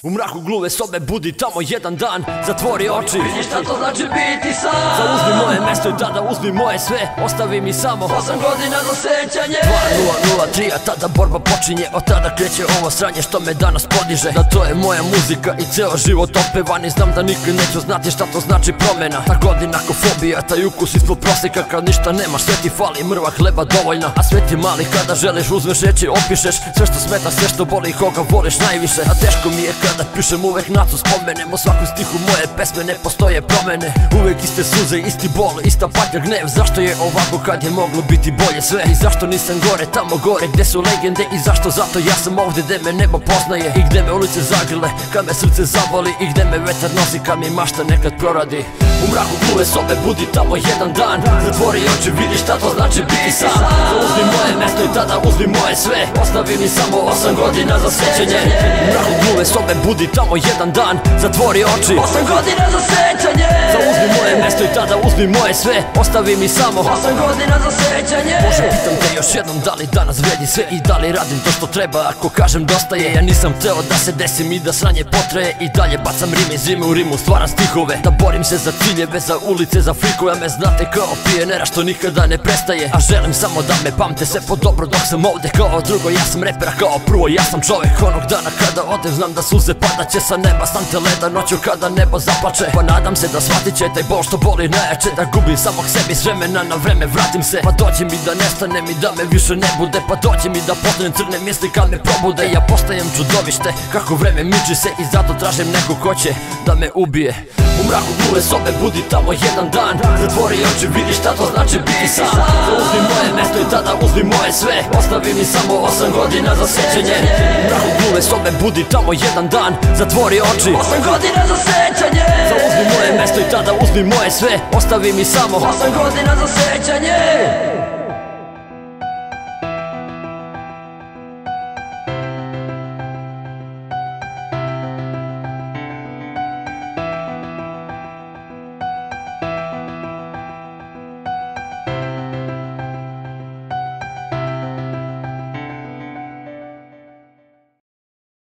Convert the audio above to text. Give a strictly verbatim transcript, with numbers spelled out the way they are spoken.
U mraku gluve sobe budi tamo jedan dan, zatvori oči, vidiš šta to znači biti sam. Zauzmi moje mesto i tada uzmi moje sve, ostavi mi samo Osam godina za sećanje. Dva nula nula tri, a tada borba počinje. Od tada kreće ovo sranje što me danas podiže. Da to je moja muzika i ceo život opevan. I znam da nikad neću znati šta to znači promena. Ta godina ko fobija, taj ukus ispod proseka. Kad ništa nemaš, sve ti fali, mrva hleba dovoljna. A sve ti mali kada želiš, uzmeš reći, opišeš sve što smeta, sve što boli, koga voliš najviše. A teško mi je kada pišem, uvek nacu spomenem. U svakom stihu moje pesme ne postoje promene. Uvek iste suze, isti bol, ista patnja, gnev. Zašto je ovako kad je moglo biti bolje sve? I zašto nisam gore, tamo gore gde su legende? I zašto zato ja sam ovde gde me nebo poznaje i gde me ulice zagrle, kad me srce zaboli i gde me vetar nosi kad mi mašta nekad proradi. U mraku gluve sobe budi tamo jedan dan, zatvori oči, vidi šta to znači biti sam. Uzmi moje mesto i tada uzmi moje sve, ostavi mi samo osam godina za sećanje. U mraku gluve sobe budi tamo jedan dan, zatvori oči, Osam godina za sećanje. Zauzmi moje mesto i tada uzmi moje sve, ostavi mi samo Osam godina za sećanje. Bože, pitam te još jednom, da li danas vredi sve i da li radim to što treba? Ako kažem dosta je, ja nisam teo da se desim i da sranje potraje. I dalje bacam rime iz rime u rimu, stvaram stihove, da borim se za ciljeve, za ulice, za frikove. Me znate kao pijenera što nikada ne prestaje, a želim samo da me pamte sve po dobro dok sam ovde. Kao drugo, ja sam repera, kao prvo, ja sam čovek. Onog dana kada odem, znam da suze padaće sa neba, sante leda noću kada nebo zaplače. Pa nadam se da shvatit će taj bol što boli najjače, da gubim samog sebi s vremena na vreme, vratim se. Pa dođe mi da nestanem i da me više ne bude, pa dođe mi da postanem crne misli kad me probude. Ja postajem čudovište, kako vreme miči se i zato tražim neko ko će da me ubije. U mraku gluve sobe budi tamo jedan dan, zatvori oči, vidi šta to znači biti sam. Zauzmi moje mesto i tada uzmi moje sve, ostavi mi samo osam godina za sećanje. U mraku gluve sobe budi tamo jedan dan, zatvori oči, Osam godina za sećanje. Zauzmi moje mesto i tada uzmi moje sve, ostavi mi samo Osam godina za sećanje.